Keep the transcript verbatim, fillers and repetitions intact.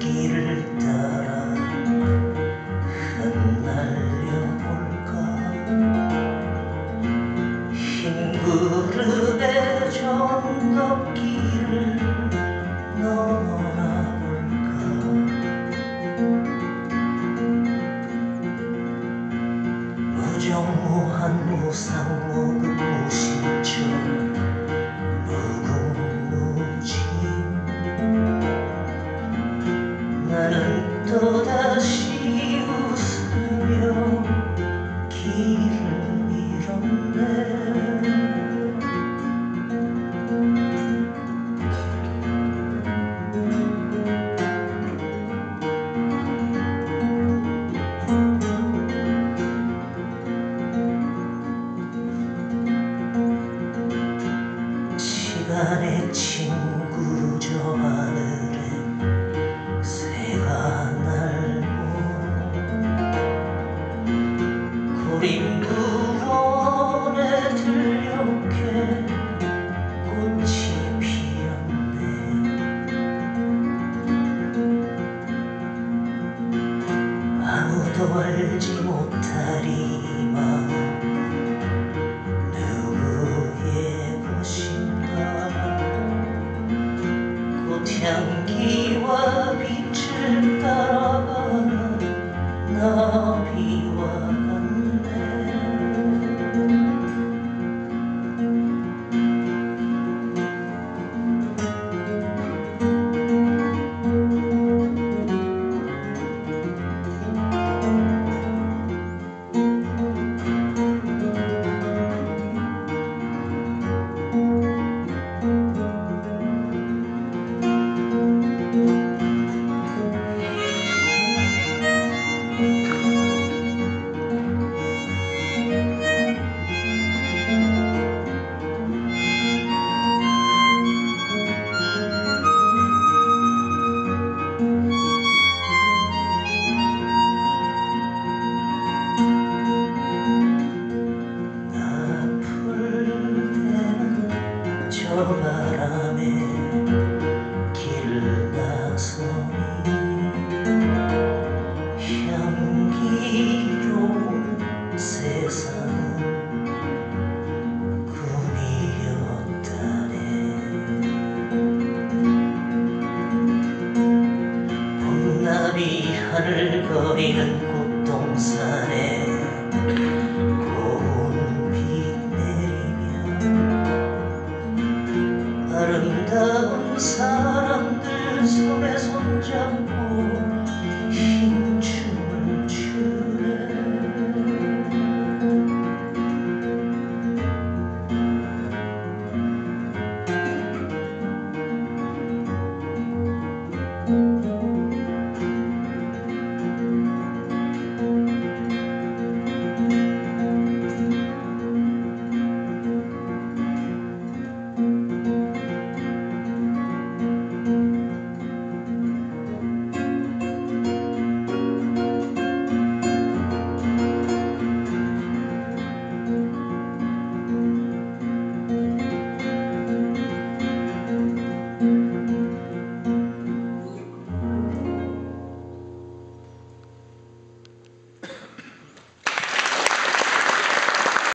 길을 따라 흩날려볼까. 흰 그릇에 전덕길을 넘어가볼까. 무정무한 무상무금 무심처 무궁무진 나는 또다시 웃으며 길을 잃었네. 시간의 친구 저 하늘에 새가 날고 고림부원에 들녘에 꽃이 피었네. 아무도 알지 못할 이 마음 누구의 것인가. 꽃향기와 빛을 따라가는 나비와 같네. 저 바람에 길을 나서니 향기로운 세상은 꿈이었다네. 봄나비 하늘거리는 꽃동산에 고운 비 내리며 아름다운 사람들 손에 손잡고